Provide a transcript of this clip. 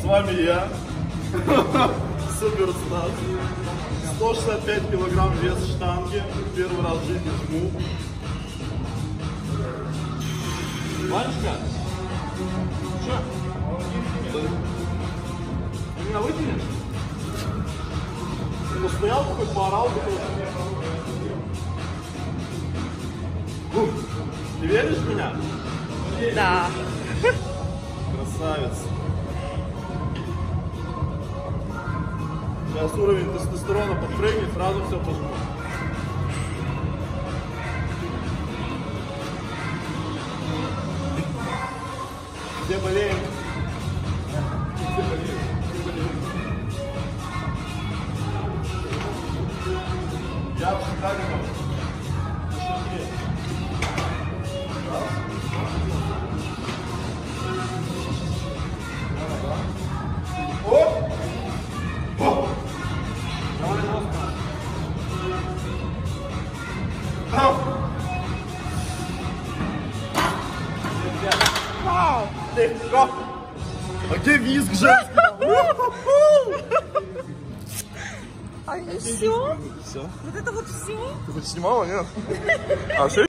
вами я, Суперстас. 165 килограмм вес штанги. Первый раз в жизни жму. Ванечка? Че? Ты меня вытянешь? Ты постоял такой, поорал такой. Ты веришь в меня? Да. Красавец. Сейчас уровень тестостерона подпрыгнет, сразу все пожму. Все болеем. Все болеем. Я в Чикаго. Оп! Оп! Давай жестко. Легко. А где визг женский? А и все? Все. Вот это вот все? Ты хоть снимала, нет? А, все?